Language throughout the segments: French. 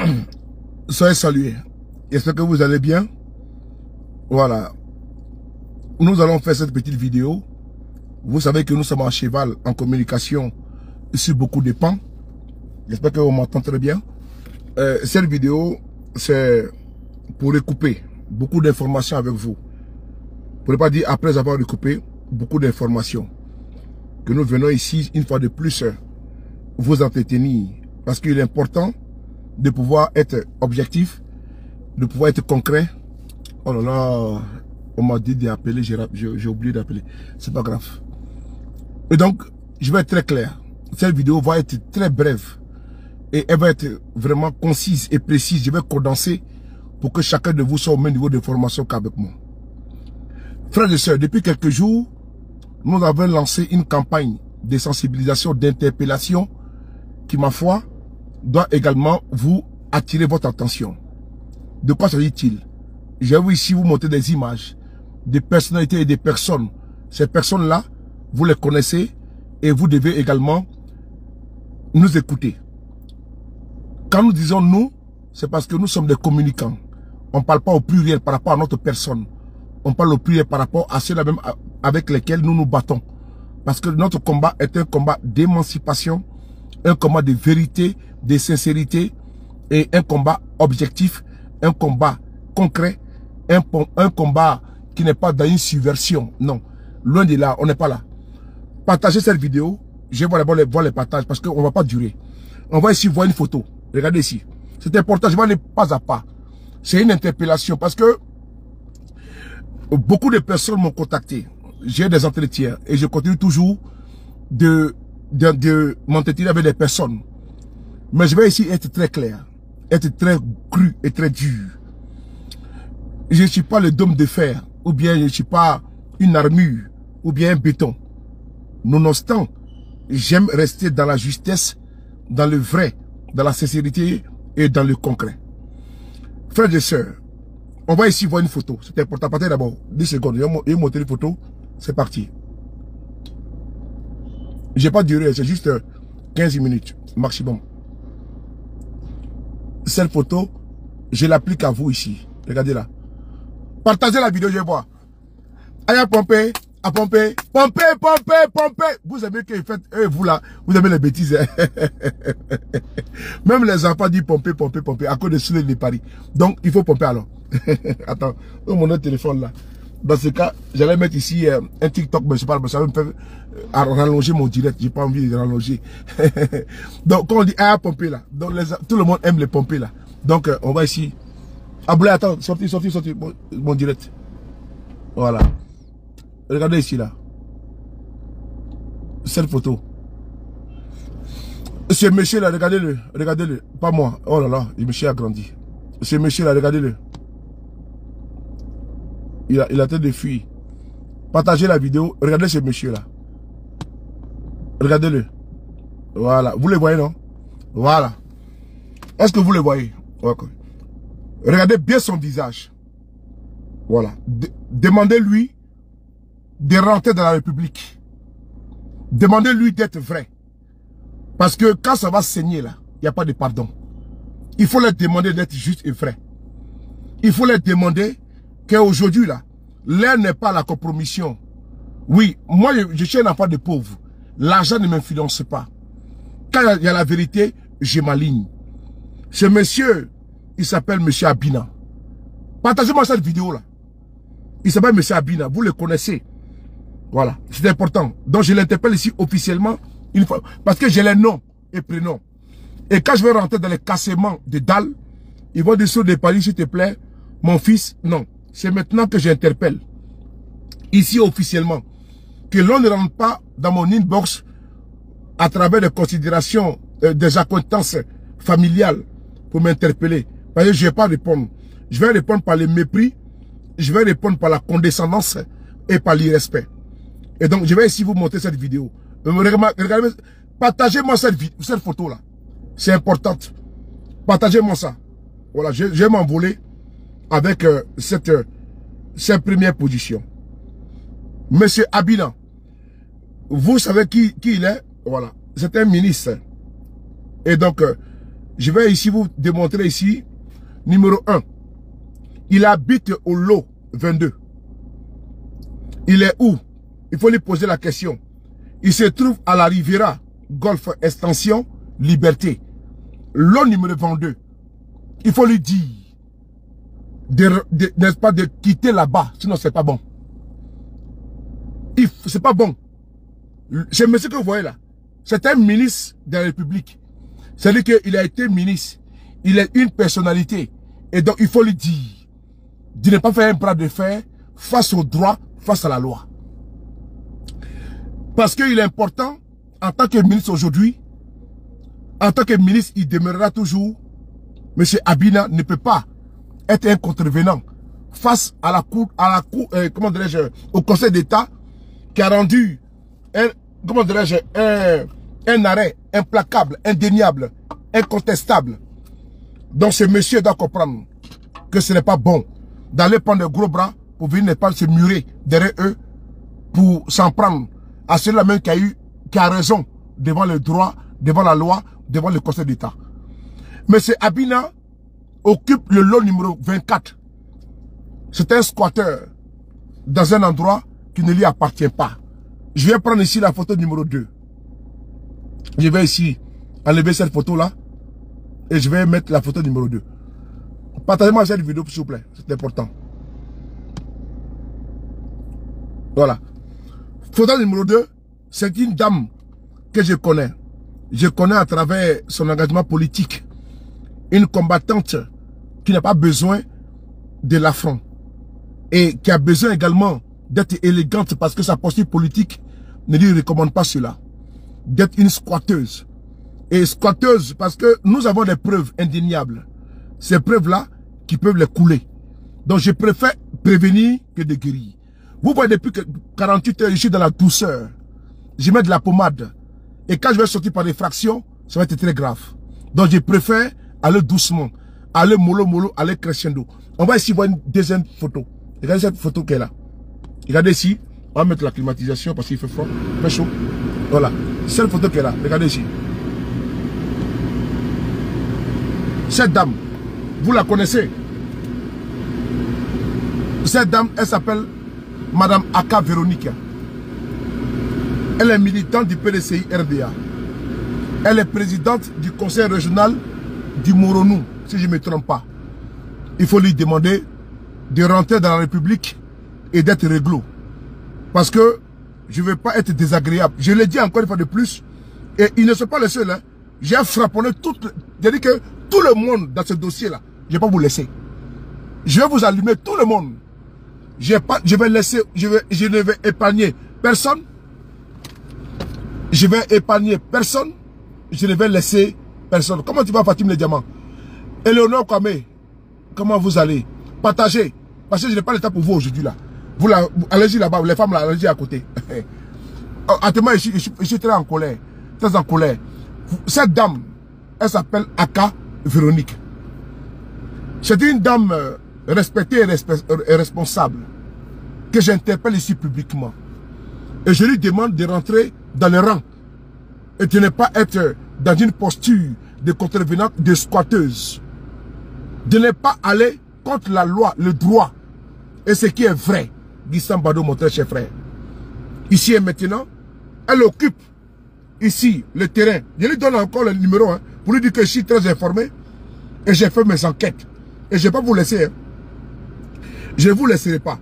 Soyez salués. J'espère que vous allez bien. Voilà. Nous allons faire cette petite vidéo. Vous savez que nous sommes à cheval en communication sur beaucoup de pans. J'espère que vous m'entendez très bien. Cette vidéo, c'est pour recouper beaucoup d'informations avec vous. Pour ne pas dire après avoir recoupé beaucoup d'informations. Que nous venons ici, une fois de plus, vous entretenir. Parce qu'il est important de pouvoir être objectif, de pouvoir être concret. Oh là là, on m'a dit d'appeler, j'ai oublié d'appeler. C'est pas grave. Et donc, je vais être très clair. Cette vidéo va être très brève. Et elle va être vraiment concise et précise. Je vais condenser pour que chacun de vous soit au même niveau d'information qu'avec moi. Frères et sœurs, depuis quelques jours, nous avons lancé une campagne de sensibilisation, d'interpellation qui, ma foi, doit également vous attirer votre attention. De quoi s'agit-il? J'ai vu ici vous montrer des images de personnalités et de personnes. Ces personnes-là, vous les connaissez et vous devez également nous écouter. Quand nous disons nous, c'est parce que nous sommes des communicants. On ne parle pas au pluriel par rapport à notre personne. On parle au pluriel par rapport à ceux-là même avec lesquels nous nous battons. Parce que notre combat est un combat d'émancipation, un combat de vérité, de sincérité et un combat objectif, un combat concret, un combat qui n'est pas dans une subversion. Non, loin de là, on n'est pas là. Partagez cette vidéo. Je vais voir les partages parce qu'on ne va pas durer. On va ici voir une photo. Regardez ici. C'est important, je vais aller pas à pas. C'est une interpellation parce que beaucoup de personnes m'ont contacté. J'ai des entretiens et je continue toujours de m'entretenir avec des personnes. Mais je vais ici être très clair, être très cru et très dur. Je ne suis pas le dôme de fer, ou bien je ne suis pas une armure, ou bien un béton. Nonobstant, j'aime rester dans la justesse, dans le vrai, dans la sincérité et dans le concret. Frères et sœurs, on va ici voir une photo. C'est important. Partez d'abord 10 secondes. Je vais monter une photo. C'est parti. Je n'ai pas duré, c'est juste 15 minutes maximum. Cette photo, je l'applique à vous ici. Regardez là. Partagez la vidéo, je vais voir. Allez à pomper, à pomper, pomper, pomper, pomper. Vous aimez que faites, vous là, vous aimez les bêtises. Même les enfants disent pomper, pomper, pomper, à cause de soleil de Paris. Donc, il faut pomper alors. Attends, mon autre téléphone là. Dans ce cas, j'allais mettre ici un TikTok, mais je parle, mais ça va me faire rallonger mon direct. J'ai pas envie de rallonger. Donc, quand on dit à pomper là, donc tout le monde aime les pomper là. Donc, on va ici. Aboulé, attends, sorti, mon direct. Voilà. Regardez ici là. Cette photo. Ce monsieur là, regardez-le, regardez-le. Pas moi. Oh là là, le monsieur a grandi. Ce monsieur là, regardez-le. Il a tête de fuir. Partagez la vidéo. Regardez ce monsieur là. Regardez-le. Voilà. Vous le voyez, non? Voilà. Est-ce que vous le voyez? Okay. Regardez bien son visage. Voilà. Demandez-lui de rentrer dans la République. Demandez-lui d'être vrai. Parce que quand ça va saigner là, il n'y a pas de pardon. Il faut leur demander d'être juste et vrai. Il faut leur demander qu'aujourd'hui là, l'heure n'est pas la compromission. Oui, moi je suis un enfant de pauvre. L'argent ne m'influence pas. Quand il y a la vérité, je m'aligne. Ce monsieur, il s'appelle monsieur Abina. Partagez-moi cette vidéo là. Il s'appelle monsieur Abina, vous le connaissez. Voilà, c'est important. Donc je l'interpelle ici officiellement une fois. Parce que j'ai les noms et prénoms. Et quand je vais rentrer dans les cassements de dalles, ils vont dire sur des paris, s'il te plaît, mon fils, non. C'est maintenant que j'interpelle, ici officiellement, que l'on ne rentre pas dans mon inbox à travers des considérations, des acquaintances familiales pour m'interpeller. Parce que je ne vais pas répondre. Je vais répondre par le mépris, je vais répondre par la condescendance et par l'irrespect. Et donc, je vais ici vous montrer cette vidéo. Regardez, partagez-moi cette photo-là. C'est important. Partagez-moi ça. Voilà, je vais m'envoler avec cette première position. Monsieur Abina, vous savez qui il est? Voilà, c'est un ministre. Et donc, Je vais ici vous démontrer ici. Numéro 1. Il habite au lot 22. Il est où? Il faut lui poser la question. Il se trouve à la Riviera, Golfe Extension, Liberté. Lot numéro 22. Il faut lui dire, n'est-ce pas, de quitter là-bas, sinon c'est pas bon. C'est pas bon. Ce monsieur que vous voyez là, c'est un ministre de la République. C'est-à-dire qu'il a été ministre. Il est une personnalité. Et donc, il faut lui dire de ne pas faire un bras de fer face au droit, face à la loi. Parce qu'il est important, en tant que ministre aujourd'hui, en tant que ministre, il demeurera toujours. M. Abina ne peut pas être un contrevenant face à la cour, comment dirais-je, au Conseil d'État qui a rendu un, comment dirais-je, un arrêt implacable, indéniable, incontestable. Donc ce monsieur doit comprendre que ce n'est pas bon d'aller prendre de gros bras pour venir ne pas se murer derrière eux pour s'en prendre à celui-là même qui a raison devant le droit, devant la loi, devant le Conseil d'État. Monsieur Abina occupe le lot numéro 24. C'est un squatteur dans un endroit qui ne lui appartient pas. Je vais prendre ici la photo numéro 2. Je vais ici enlever cette photo-là et je vais mettre la photo numéro 2. Partagez-moi cette vidéo, s'il vous plaît. C'est important. Voilà. Photo numéro 2, c'est une dame que je connais. Je connais à travers son engagement politique. Une combattante qui n'a pas besoin de l'affront. Et qui a besoin également d'être élégante parce que sa posture politique ne lui recommande pas cela. D'être une squatteuse. Et squatteuse parce que nous avons des preuves indéniables. Ces preuves-là qui peuvent les couler. Donc je préfère prévenir que de guérir. Vous voyez, depuis 48 heures, je suis dans la douceur. Je mets de la pommade. Et quand je vais sortir par des fractions, ça va être très grave. Donc je préfère aller doucement. Aller mollo mollo, aller crescendo. On va ici voir une deuxième photo. Regardez cette photo qu'elle a. Regardez ici. On va mettre la climatisation parce qu'il fait froid. Il fait chaud. Voilà. Cette photo qu'elle a. Regardez ici. Cette dame, vous la connaissez. Cette dame, elle s'appelle Madame Aka Véronica. Elle est militante du PDCI RDA. Elle est présidente du conseil régional du Moronou, si je ne me trompe pas. Il faut lui demander de rentrer dans la République et d'être réglo. Parce que je ne veux pas être désagréable. Je l'ai dit encore une fois de plus. Et ils ne sont pas les seuls. Hein. J'ai frapponné tout. J'ai dit que tout le monde dans ce dossier-là, je ne vais pas vous laisser. Je vais vous allumer tout le monde. Je ne vais épargner personne. Je vais épargner personne. Je ne vais laisser personne. Comment tu vas, Fatim le diamant? Eleonore Kwame, comment vous allez? Partagez. Parce que je n'ai pas le temps pour vous aujourd'hui là. Vous allez-y là-bas, les femmes là, allez-y à côté. Attends, je suis très en colère. Très en colère. Cette dame, elle s'appelle Aka Véronique. C'est une dame respectée et responsable que j'interpelle ici publiquement. Et je lui demande de rentrer dans le rang et de ne pas être dans une posture de contrevenante, de squatteuse. De ne pas aller contre la loi, le droit et ce qui est vrai. Guissam Bado, mon très cher frère. Ici et maintenant, elle occupe ici le terrain. Je lui donne encore le numéro pour lui dire que je suis très informé et j'ai fait mes enquêtes. Et je ne vais pas vous laisser. Hein. Je ne vous laisserai pas.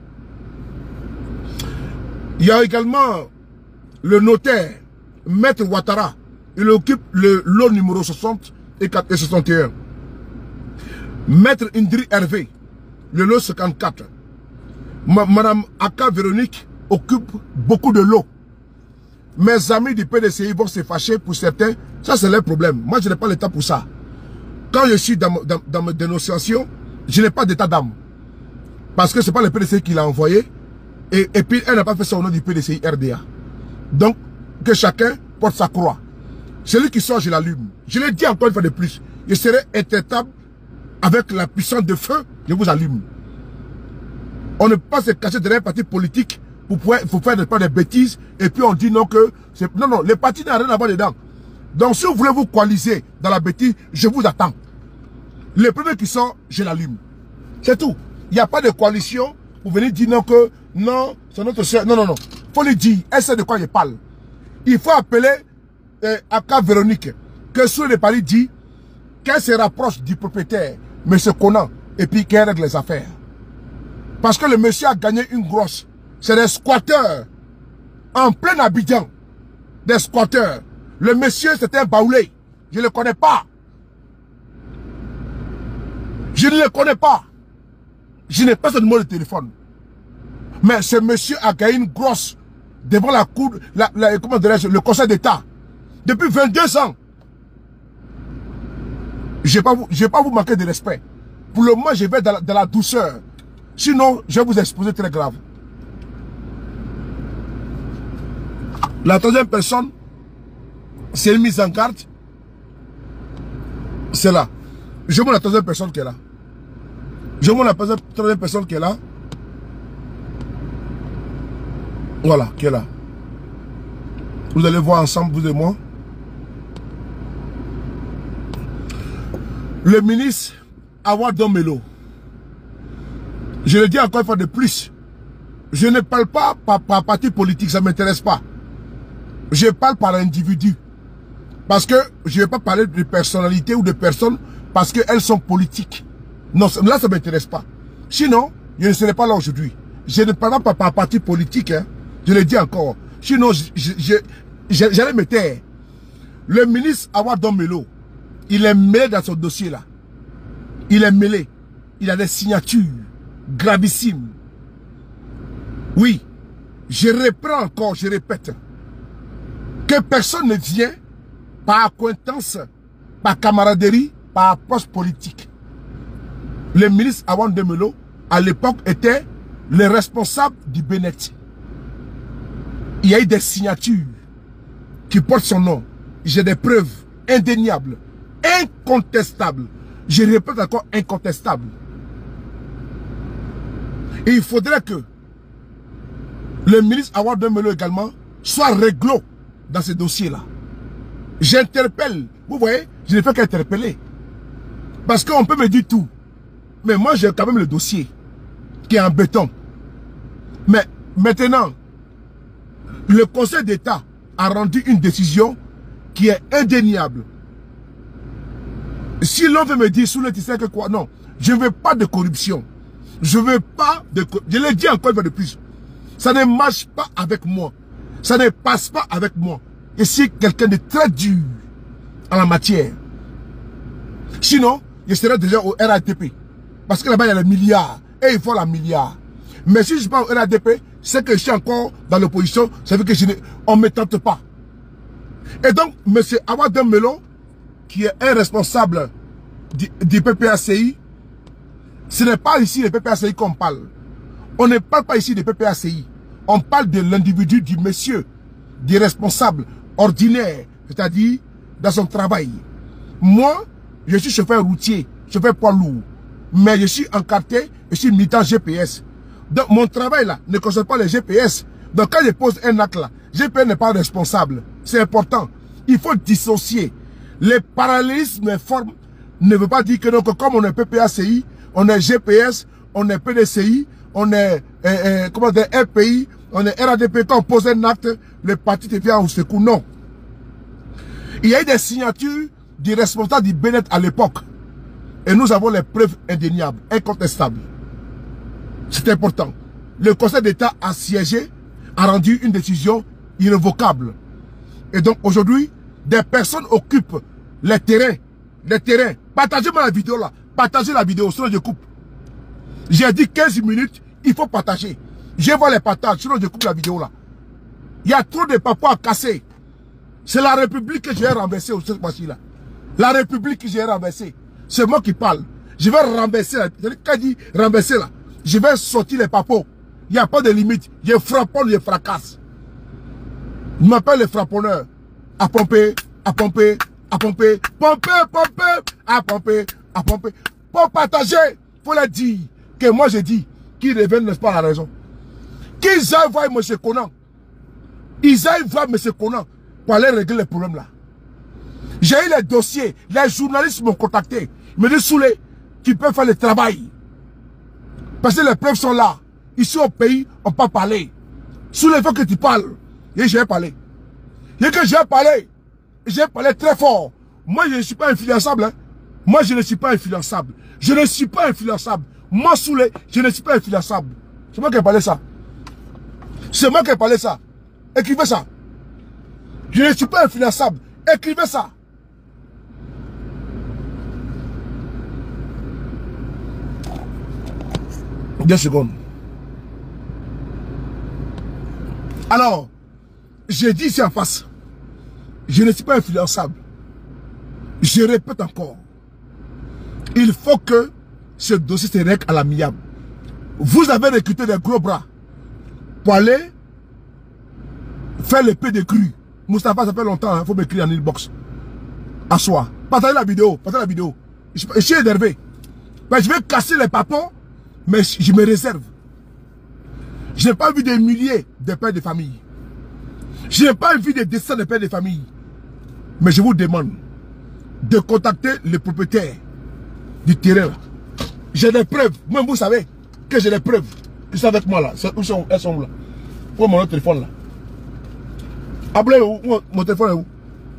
Il y a également le notaire, Maître Ouattara. Il occupe le lot numéro 60 et 61. Maître Indri Hervé, le lot 54. Madame Aka Véronique occupe beaucoup de lots. Mes amis du PDCI vont se fâcher pour certains. Ça, c'est leur problème. Moi, je n'ai pas le temps pour ça. Quand je suis dans mes dénonciations, je n'ai pas d'état d'âme. Parce que ce n'est pas le PDCI qui l'a envoyé. Et puis, elle n'a pas fait ça au nom du PDCI RDA. Donc, que chacun porte sa croix. Celui qui sort, je l'allume. Je l'ai dit encore une fois de plus. Je serai intraitable avec la puissance de feu. Je vous allume. On ne peut pas se cacher derrière un parti politique pour faire des bêtises. Et puis on dit non que... Non, les partis n'ont rien à voir dedans. Donc si vous voulez vous coaliser dans la bêtise, je vous attends. Les premiers qui sont, je l'allume. C'est tout. Il n'y a pas de coalition pour venir dire non que non, c'est notre soeur. Non, non, non. Il faut lui dire, elle sait de quoi je parle. Il faut appeler Aka Véronique, que sur les paris dit qu'elle se rapproche du propriétaire, M. Conan, et puis qu'elle règle les affaires. Parce que le monsieur a gagné une grosse. C'est des squatteurs. En plein Abidjan. Des squatteurs. Le monsieur, c'était un baoulé. Je ne le connais pas. Je ne le connais pas. Je n'ai pas son numéro de téléphone. Mais ce monsieur a gagné une grosse devant la cour, comment dirais-je, le Conseil d'État. Depuis 22 ans. Je ne vais pas vous manquer de respect. Pour le moment, je vais dans la douceur. Sinon, je vais vous exposer très grave. La troisième personne, c'est une mise en garde. C'est là. Je montre la troisième personne qui est là. Je montre la troisième personne qui est là. Voilà, qui est là. Vous allez voir ensemble, vous et moi. Le ministre Awa Domelo. Je le dis encore une fois de plus. Je ne parle pas par parti politique, ça ne m'intéresse pas. Je parle par individu. Parce que je ne vais pas parler de personnalité ou de personnes parce qu'elles sont politiques. Non, là, ça ne m'intéresse pas. Sinon, je ne serai pas là aujourd'hui. Je ne parle pas par parti politique. Hein. Je le dis encore. Sinon, j'allais me taire. Le ministre Awa Domelo, il est mêlé dans son dossier là. Il est mêlé. Il a des signatures gravissimes. Oui, je reprends encore, je répète. Que personne ne vient par accointance, par camaraderie, par approche politique. Le ministre Awa Domelo, à l'époque, était le responsable du Bénet. Il y a eu des signatures qui portent son nom. J'ai des preuves indéniables, incontestables. Je répète encore incontestables. Et il faudrait que le ministre Awa Domelo également soit réglo dans ce dossier-là. J'interpelle. Vous voyez, je ne fais qu'interpeller. Parce qu'on peut me dire tout. Mais moi, j'ai quand même le dossier qui est en béton. Mais maintenant, le Conseil d'État a rendu une décision qui est indéniable. Si l'on veut me dire sous le tissu que quoi, non, je ne veux pas de corruption. Je ne veux pas de corruption. Je l'ai dit encore une fois de plus. Ça ne marche pas avec moi. Ça ne passe pas avec moi. Et c'est quelqu'un de très dur en la matière. Sinon, je serais déjà au RATP. Parce que là-bas, il y a les milliards. Et il faut la milliard. Mais si je ne suis pas au RATP, c'est que je suis encore dans l'opposition. Ça veut dire que on ne me tente pas. Et donc, M. Awa Domelo, qui est un responsable du PPACI, ce n'est pas ici le PPACI qu'on parle. On ne parle pas ici du PPACI. On parle de l'individu, du monsieur, du responsable ordinaire, c'est-à-dire dans son travail. Moi, je suis chauffeur routier, chauffeur poids lourd, mais je suis encarté, je suis militant GPS. Donc mon travail là ne concerne pas les GPS. Donc quand je pose un acte là, GPS n'est pas responsable. C'est important. Il faut dissocier. Les parallélismes formes ne veut pas dire que, donc, comme on est PPACI, on est GPS, on est PDCI, on est comment dire, RPI, on est RADP. Quand on pose un acte, le parti te vient au secours. Non. Il y a eu des signatures du responsable du Bénet à l'époque. Et nous avons les preuves indéniables, incontestables. C'est important. Le Conseil d'État a siégé, a rendu une décision irrévocable. Et donc aujourd'hui, des personnes occupent les terrains. Les terrains. Partagez-moi la vidéo là. Partagez la vidéo, sinon je coupe. J'ai dit 15 minutes, il faut partager. Je vois les partages, sinon je coupe la vidéo là. Il y a trop de papas à casser. C'est la République que j'ai renversée au cette fois-ci là. La République que j'ai renversée. C'est moi qui parle. Je vais renverser là. Quand je dis renverser là, je vais sortir les papos. Il n'y a pas de limite. Je frapponne, je fracasse. Je m'appelle le frapponneur. À pomper, à pomper, à pomper, pomper, pomper, à pomper, à pomper. Pour partager, il faut leur dire que moi je dis qu'ils reviennent, n'est-ce pas, à la raison. Qu'ils aillent voir M. Conan. Ils aillent voir M. Conan pour aller régler les problèmes là. J'ai eu les dossiers. Les journalistes m'ont contacté. Ils me disent, Soulé, tu peux faire le travail. Parce que les preuves sont là. Ici au pays, on peut parler. Soulé, il faut que tu parles. Et j'ai parlé. Et que j'ai parlé très fort. Moi, je ne suis pas influençable. Hein. Moi, je ne suis pas influençable. Je ne suis pas influençable. Moi, Soulé, je ne suis pas influençable. C'est moi qui ai parlé ça. C'est moi qui ai parlé ça. Écrivez ça. Je ne suis pas influençable. Écrivez ça. Deux secondes. Alors, j'ai dit ici en face, je ne suis pas influençable. Je répète encore. Il faut que ce dossier se règle à l'amiable. Vous avez recruté des gros bras pour aller faire le peu de cru. Moustapha, ça fait longtemps, il faut m'écrire en inbox. À soi. Partagez la vidéo. Partagez la vidéo. Je suis énervé. Mais je vais casser les papons, mais je me réserve. Je n'ai pas vu des milliers de pères de famille. Je n'ai pas vu des dessins de pères de famille. Mais je vous demande de contacter le propriétaire du terrain. J'ai des preuves. Moi, vous savez que j'ai des preuves. Ils sont avec moi là. Elles sont là. Où est mon autre téléphone là? Appelez où? Mon téléphone est où?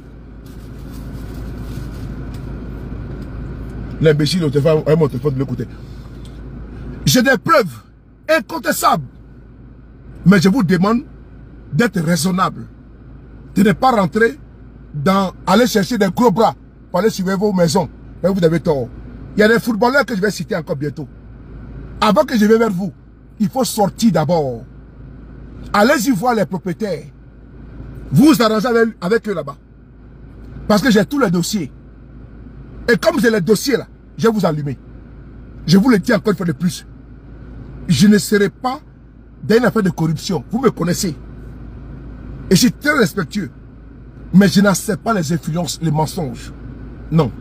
L'imbécile au téléphone, mon téléphone de l'autre côté. J'ai des preuves incontestables. Mais je vous demande d'être raisonnable. De ne pas rentrer dans aller chercher des gros bras pour aller suivre vos maisons. Mais vous avez tort. Il y a des footballeurs que je vais citer encore bientôt. Avant que je vienne vers vous, il faut sortir d'abord. Allez-y voir les propriétaires. Vous vous arrangez avec eux là-bas. Parce que j'ai tous les dossiers. Et comme j'ai les dossiers là, je vais vous allumer. Je vous le dis encore une fois de plus. Je ne serai pas dans une affaire de corruption. Vous me connaissez. Et je suis très respectueux. Mais je n'accepte pas les influences, les mensonges. Non.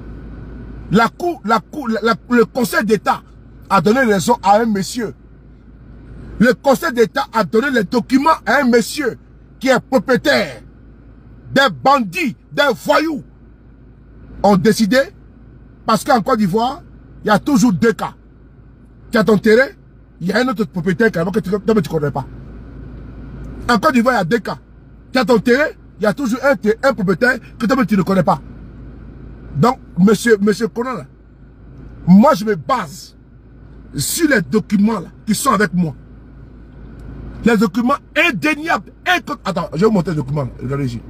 Le Conseil d'État a donné raison à un monsieur. Le Conseil d'État a donné les documents à un monsieur qui est propriétaire. Des bandits, des voyous ont décidé, parce qu'en Côte d'Ivoire, il y a toujours deux cas. Tu as ton terrain, il y a un autre propriétaire que tu ne connais pas. En Côte d'Ivoire, il y a deux cas. Tu as ton terrain, il y a toujours un propriétaire que tu ne connais pas. Donc, monsieur Conan, là, moi je me base sur les documents là, qui sont avec moi. Les documents indéniables. Attends, je vais vous montrer les documents. Là. Regardez ici.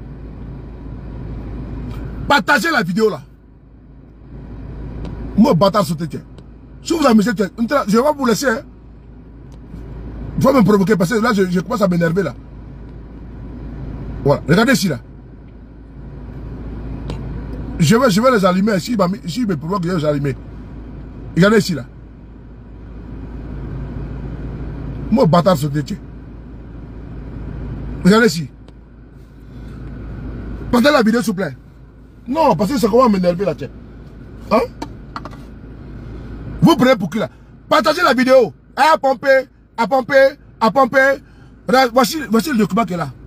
Partagez la vidéo là. Moi, bâtard sauté, tiens. Si vous amusez, je vais pas vous laisser. Hein. Il faut me provoquer parce que là, je commence à m'énerver là. Voilà, regardez ici là. Je vais les allumer. Si il me provoque, je vais les allumer. Regardez ici là. Moi, bâtard sauté, tiens. Regardez ici. Partagez la vidéo, s'il vous plaît. Non, parce que ça commence à m'énerver là, tiens. Hein? Vous prenez pour qui là? Partagez la vidéo. À pomper, à pomper, à pomper. Voici le document qui est là.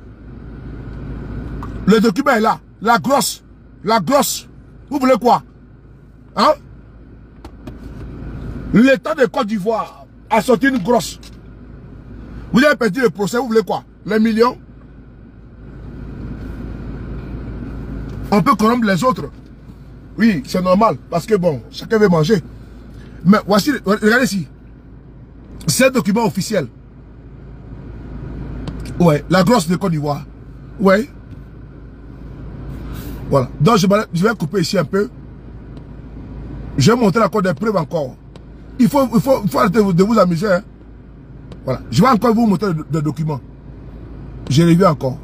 Le document est là. La grosse. La grosse. Vous voulez quoi? Hein? L'État de Côte d'Ivoire a sorti une grosse. Vous avez perdu le procès, vous voulez quoi? Les millions? On peut corrompre les autres. Oui, c'est normal. Parce que bon, chacun veut manger. Mais voici, regardez ici. C'est un document officiel. Ouais, la grosse de Côte d'Ivoire. Ouais. Voilà. Donc je vais couper ici un peu. Je vais montrer encore des preuves encore. Il faut arrêter de vous amuser. Hein. Voilà. Je vais encore vous montrer des documents. J'ai revu encore.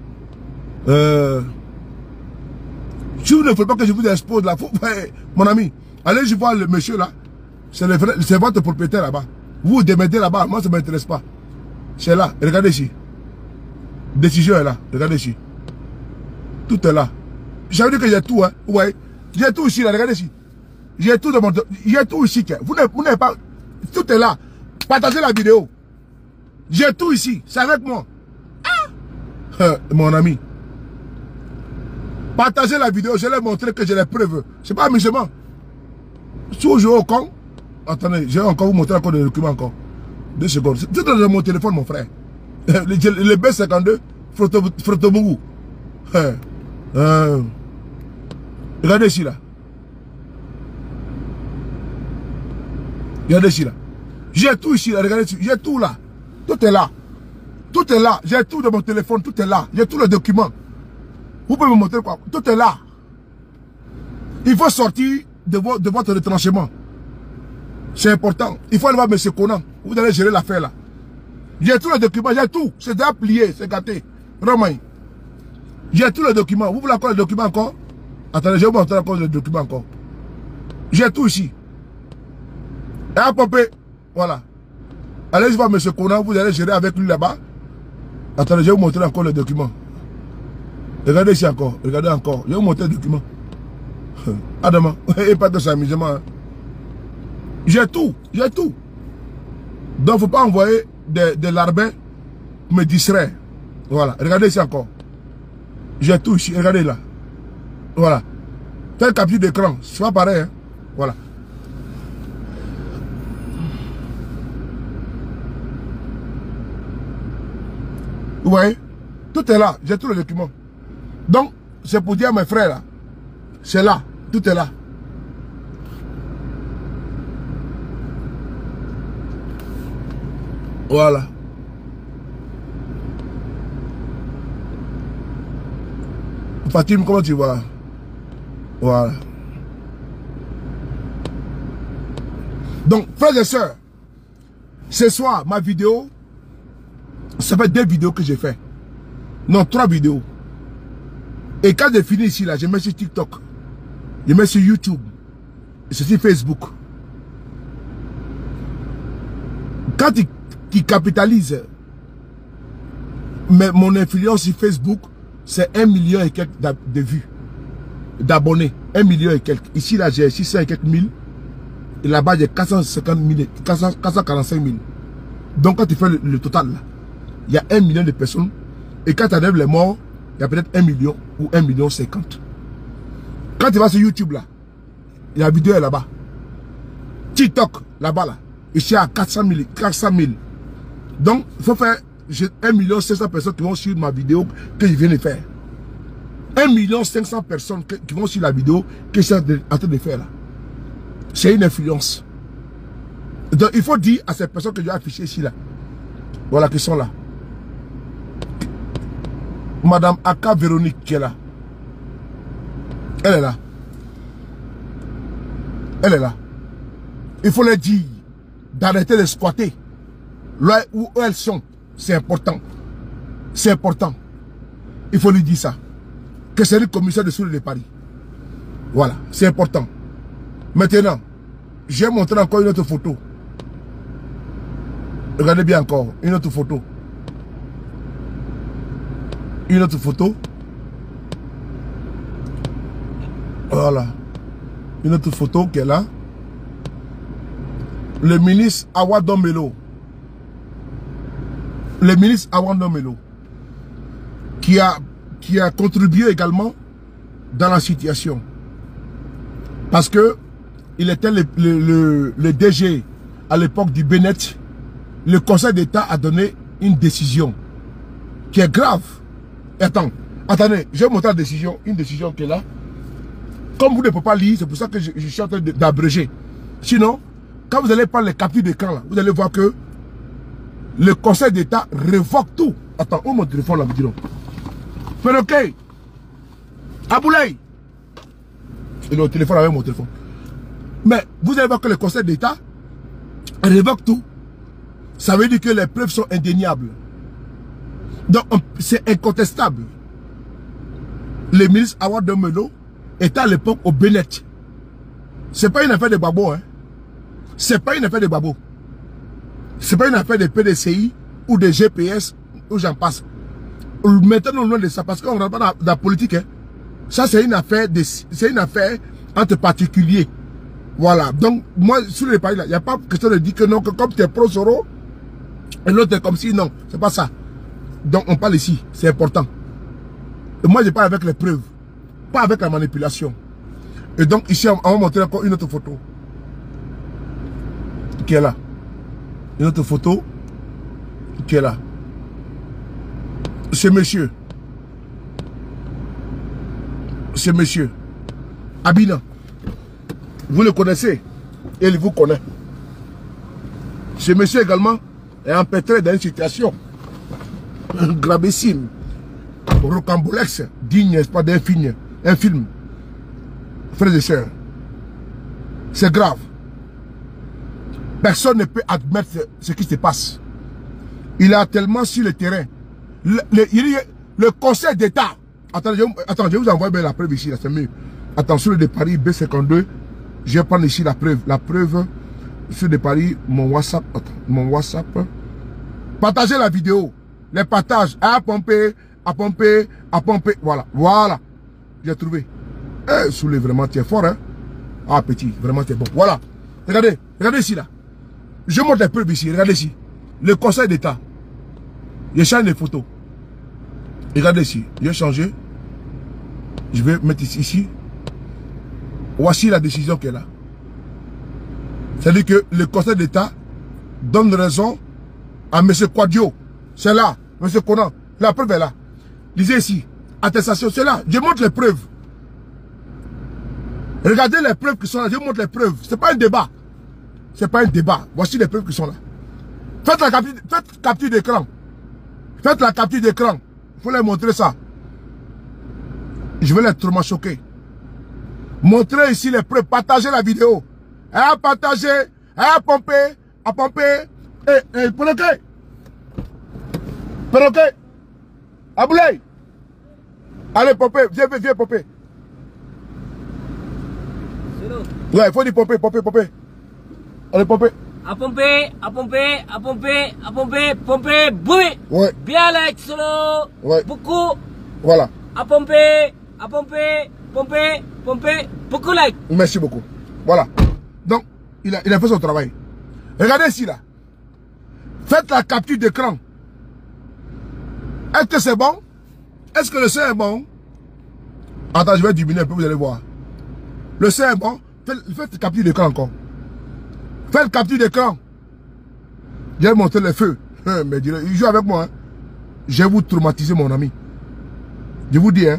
Si vous ne voulez pas que je vous expose là, mon ami, allez voir le monsieur là. C'est votre propriétaire là-bas. Vous vous démettez là-bas. Moi, ça ne m'intéresse pas. C'est là. Regardez ici. Décision est là. Regardez ici. Tout est là. J'avais dit que j'ai tout. Hein. Ouais. J'ai tout ici. Là. Regardez ici. J'ai tout dans mon... J'ai tout ici. Vous n'avez pas... Tout est là. Partagez la vidéo. J'ai tout ici. C'est avec moi. Ah! Mon ami. Partagez la vidéo, je l'ai montré que j'ai les preuves. C'est pas amusement. Si vous jouez au con, attendez, je vais encore vous montrer encore des documents encore. 2 secondes. C'est dans mon téléphone, mon frère. Le B52, Frotobougou. Regardez ici là. Regardez ici là. J'ai tout ici là, regardez ici. J'ai tout là. Tout est là. Tout est là. J'ai tout dans mon téléphone, tout est là. J'ai tous les documents. Vous pouvez me montrer quoi? Tout est là. Il faut sortir de votre retranchement. C'est important. Il faut aller voir M. Conan. Vous allez gérer l'affaire là. J'ai tous les documents, j'ai tout. C'est déjà plié, c'est gâté. Romain. J'ai tous les documents. Vous voulez encore les documents encore? Attendez, je vais vous montrer encore les documents encore. J'ai tout ici. Et à Popé. Voilà. Allez voir M. Conan, vous allez gérer avec lui là-bas. Attendez, je vais vous montrer encore les documents. Regardez ici encore. Regardez encore. Je vais vous montrer les documents. Adama. Et pas de s'amusement. J'ai tout. J'ai tout. Donc, il ne faut pas envoyer des larbins pour me distraire. Voilà. Regardez ici encore. J'ai tout ici. Regardez là. Voilà. Faites capture d'écran. C'est pas pareil. Hein? Voilà. Vous voyez? Tout est là. J'ai tous les documents. Donc, c'est pour dire à mes frères là. C'est là. Tout est là. Voilà. Fatim, comment tu vois? Voilà. Donc, frères et sœurs, ce soir, ma vidéo, ça fait 2 vidéos que j'ai fait. Non, 3 vidéos. Et quand j'ai fini ici, là, je mets sur TikTok. Je mets sur YouTube. Et c'est sur Facebook. Quand tu capitalises mon influence sur Facebook, c'est 1 million et quelques de vues, d'abonnés. 1 million et quelques. Ici, là, j'ai 600 et quelques mille. Et là-bas, j'ai 450 000, 445 000. Donc, quand tu fais le total, là, il y a 1 million de personnes. Et quand tu enlèves les morts, il y a peut-être 1 million ou 1 million 50. Quand tu vas sur YouTube, là, la vidéo est là-bas. TikTok, là-bas, là. Ici, à 400 000. Donc, il faut faire 1 million 500 personnes qui vont suivre ma vidéo que je viens de faire. 1 million 500 personnes qui vont suivre la vidéo que je suis en train de faire là. C'est une influence. Donc, il faut dire à ces personnes que je vais afficher ici là. Voilà, qui sont là. Madame Aka Véronique qui est là. Elle est là. Elle est là. Il faut leur dire d'arrêter de squatter. Là où elles sont, c'est important. C'est important. Il faut lui dire ça. Que c'est le commissaire de Soule de Paris. Voilà, c'est important. Maintenant, je vais montrer encore une autre photo. Regardez bien encore, une autre photo. Une autre photo. Voilà. Une autre photo qui est là. Le ministre Awadon Melo. Le ministre Awadon Melo. Qui a contribué également dans la situation. Parce que il était le DG à l'époque du Bénet. Le Conseil d'État a donné une décision qui est grave. Attendez, je vais montrer la décision, une décision qui est là. Comme vous ne pouvez pas lire, c'est pour ça que je suis en train d'abréger. Sinon, quand vous allez prendre les captures d'écran, vous allez voir que le Conseil d'État révoque tout. Attends, où mon téléphone là, vous dites donc. Mais ok. Aboulaye. Et le téléphone avec mon téléphone. Mais vous allez voir que le Conseil d'État révoque tout. Ça veut dire que les preuves sont indéniables. Donc, c'est incontestable. Le ministre Awadon Melo était à l'époque au Bénet. Ce n'est pas une affaire de babo. Hein. Ce n'est pas une affaire de babo. Ce n'est pas une affaire de PDCI ou de GPS où j'en passe. Maintenant, au nom de ça, parce qu'on ne rentre pas dans la politique. Hein. Ça, c'est une affaire entre particuliers. Voilà. Donc, moi, sur les pays là, il n'y a pas question de dire que non, que comme tu es pro-Soro, et l'autre est comme si, non, c'est pas ça. Donc, on parle ici, c'est important. Et moi, je parle avec les preuves. pas avec la manipulation. Et donc ici, on va montrer encore une autre photo. Qui est là. Une autre photo. Qui est là. Ce monsieur. Ce monsieur. Abina. Vous le connaissez. Et il vous connaît. Ce monsieur également est empêtré dans une situation gravissime. Rocambolex, digne, n'est-ce pas, d'un film. Un film. Frères et sœurs. C'est grave. Personne ne peut admettre ce qui se passe. Il est tellement sur le terrain. Le Conseil d'État. Attendez, je vous envoie bien la preuve ici, c'est mieux. Attention, de Paris B52. Je vais prendre ici la preuve. La preuve sur de Paris, mon WhatsApp. Attends, mon WhatsApp. Partagez la vidéo. Les partages. À pomper, à pomper, à pomper. Voilà, voilà. J'ai trouvé. Soulé, vraiment, tu es fort, hein. Ah, petit, vraiment, tu es bon. Voilà. Regardez, regardez ici, là. Je montre les preuves ici, regardez ici. Le Conseil d'État. Je change les photos. Regardez ici, je vais changer. Je vais mettre ici. Voici la décision qui est là. C'est-à-dire que le Conseil d'État donne raison à M. Quadio. C'est là, M. Conan. La preuve est là. Lisez ici. Attestation, c'est là. Je montre les preuves. Regardez les preuves qui sont là. Je montre les preuves. Ce n'est pas un débat. Ce n'est pas un débat. Voici les preuves qui sont là. Faites la capture d'écran. Faites la capture d'écran. Il faut leur montrer ça. Je vais les trop choquer. Montrez ici les preuves. Partagez la vidéo. À partager. À pomper. À pomper. Et perroquet. Perroquet. Aboulay. Allez, pomper. Viens pomper. Ouais, il faut dire pomper, pomper, pomper. Allez, pomper. À pomper, à pomper, à pomper, à pomper, pomper, boum. Ouais. Bien like, solo. Ouais. Beaucoup. Voilà. À pomper, pomper, pomper, beaucoup like. Merci beaucoup. Voilà. Donc, il a fait son travail. Regardez ici, là. Faites la capture d'écran. Est-ce que c'est bon? Est-ce que le sein est bon? Attends, je vais diminuer un peu, vous allez voir. Le sein est bon. Faites la capture d'écran encore. Faites capture d'écran. Je vais monter le feu. Mais il joue avec moi. Hein. Je vais vous traumatiser, mon ami. Je vous dis, hein.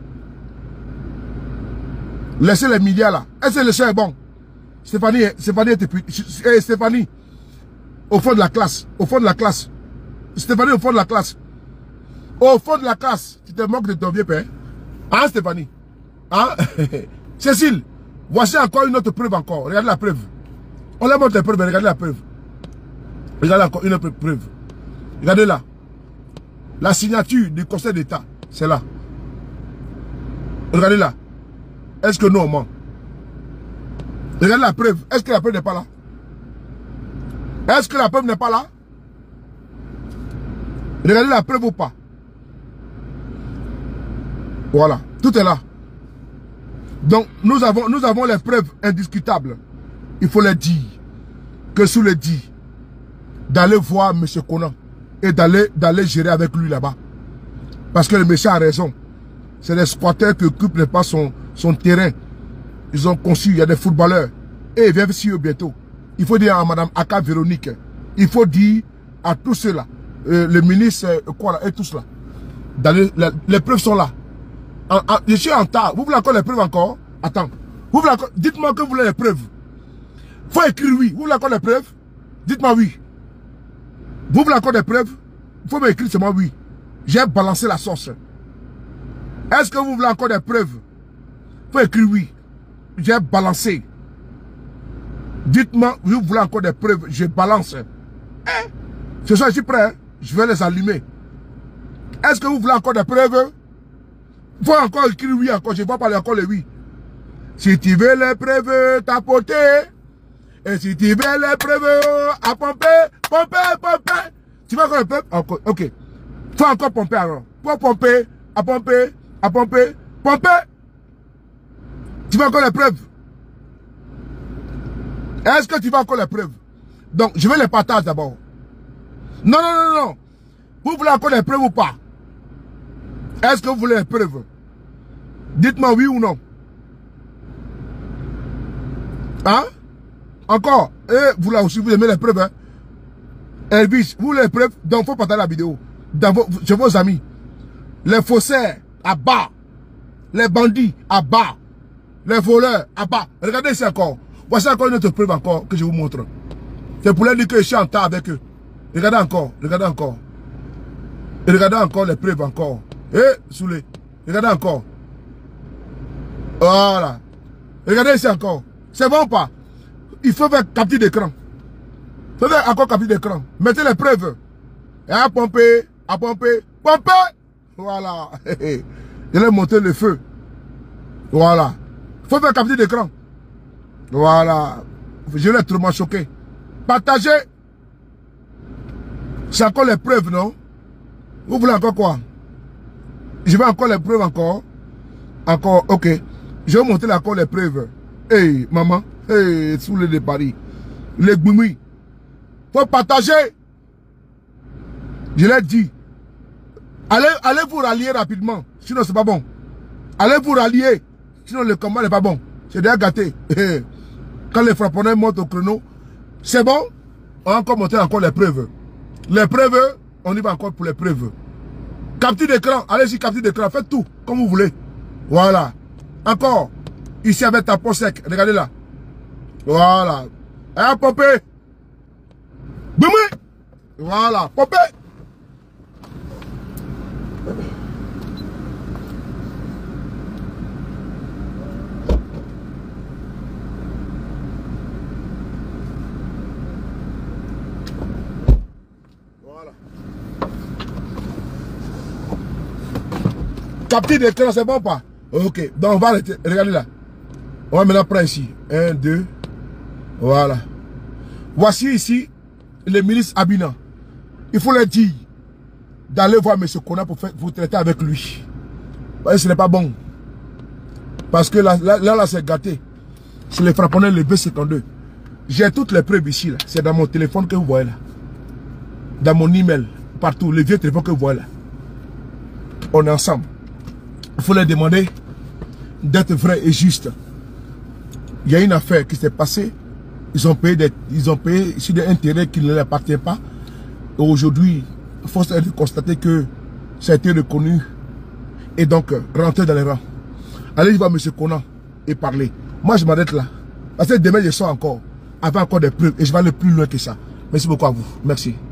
Laissez les milliards là. Est-ce que le sein est bon? Stéphanie, Stéphanie. Au fond de la classe. Au fond de la classe. Stéphanie, au fond de la classe. Au fond de la classe. Tu te moques de ton vieux père. Hein, Stéphanie? Hein? Cécile, voici encore une autre preuve encore. Regardez la preuve. On leur montre les preuves, regardez la preuve. Regardez encore une autre preuve. Regardez là. La signature du Conseil d'État, c'est là. Regardez là. Est-ce que nous on ment? Regardez la preuve. Est-ce que la preuve n'est pas là? Est-ce que la preuve n'est pas là? Regardez la preuve ou pas? Voilà. Tout est là. Donc, nous avons les preuves indiscutables. Il faut les dire. Que sous le dit, d'aller voir M. Conan et d'aller gérer avec lui là-bas. Parce que le monsieur a raison. C'est les squatteurs qui occupent pas son terrain. Ils ont conçu, il y a des footballeurs. Et ils viennent ici bientôt. Il faut dire à Mme Aka Véronique. Il faut dire à tous ceux-là. Le ministre, quoi là, et tous là. Les preuves sont là. Je suis en retard. Vous voulez encore les preuves encore? Attends. Vous voulez encore? Dites-moi que vous voulez les preuves. Faut écrire oui. Vous voulez encore les preuves? Dites-moi oui. Vous voulez encore des preuves? Il faut m'écrire seulement oui. J'ai balancé la sauce. Est-ce que vous voulez encore des preuves? Faut écrire oui. J'ai balancé. Dites-moi, vous voulez encore des preuves? Je balance. Hein? Ce soir, je suis prêt. Hein? Je vais les allumer. Est-ce que vous voulez encore des preuves? Il faut encore écrire oui encore. Je ne vais pas parler encore le oui. Si tu veux les preuves, tapoter. Et si tu veux les preuves, à pomper, pomper, pomper. Tu veux encore les preuves? Encore. Ok. Il faut encore pomper alors. Pour pomper, à pomper, à pomper, pomper. Tu veux encore les preuves? Est-ce que tu veux encore les preuves? Donc, je vais les partager d'abord. Non, non, non, non. Vous voulez encore les preuves ou pas? Est-ce que vous voulez les preuves? Dites-moi oui ou non. Hein? Encore. Et vous là aussi, vous aimez les preuves. Hein? Elvis, vous les preuves, donc il faut partager la vidéo. Chez vos amis. Les faussaires, à bas. Les bandits, à bas. Les voleurs, à bas. Regardez ici encore. Voici encore une autre preuve encore que je vous montre. C'est pour leur dire que je suis en temps avec eux. Regardez encore, regardez encore. Et regardez encore les preuves encore. Soulé. Regardez encore. Voilà. Regardez ici encore. C'est bon ou pas? Il faut faire capture d'écran. Il faut faire encore capture d'écran. Mettez les preuves. Et à pomper, à pomper, pomper. Voilà. Je vais monter le feu. Voilà. Il faut faire capture d'écran. Voilà. Je l'ai trop choqué. Partagez. C'est encore les preuves, non? Vous voulez encore quoi? Je vais encore les preuves encore. Encore, ok. Je vais montrer encore les preuves. Hey, maman. Hey, sous les de Paris. Les goumis. Faut partager. Je l'ai dit. Allez vous rallier rapidement. Sinon, c'est pas bon. Allez vous rallier. Sinon, le combat n'est pas bon. C'est déjà gâté. Quand les frapponneurs montent au chrono, c'est bon. On va encore montrer encore les preuves. Les preuves, on y va encore pour les preuves. Capture d'écran. Allez-y, capture d'écran. Faites tout comme vous voulez. Voilà. Encore. Ici avec ta peau sec. Regardez là. Voilà. Et popé. Boumé. Voilà. Popé. Voilà. Capture d'écran, c'est bon pas? Ok. Donc on va arrêter. Regardez là. On va maintenant prendre ici. 1, 2. Voilà. Voici ici le ministre Abina. Il faut leur dire d'aller voir M. Kona pour vous traiter avec lui. Parce que ce n'est pas bon. Parce que là c'est gâté. C'est les frapponneurs, le B52. J'ai toutes les preuves ici. C'est dans mon téléphone que vous voyez là. Dans mon email. Partout. Le vieux téléphone que vous voyez là. On est ensemble. Il faut leur demander d'être vrai et juste. Il y a une affaire qui s'est passée. Ils ont payé sur des intérêts qui ne leur appartiennent pas. Et aujourd'hui, il faut de constater que ça a été reconnu. Et donc, rentrer dans les rangs. Allez voir M. Kona et parler. Moi, je m'arrête là. Parce que demain, je sors encore. Avec encore des preuves. Et je vais aller plus loin que ça. Merci beaucoup à vous. Merci.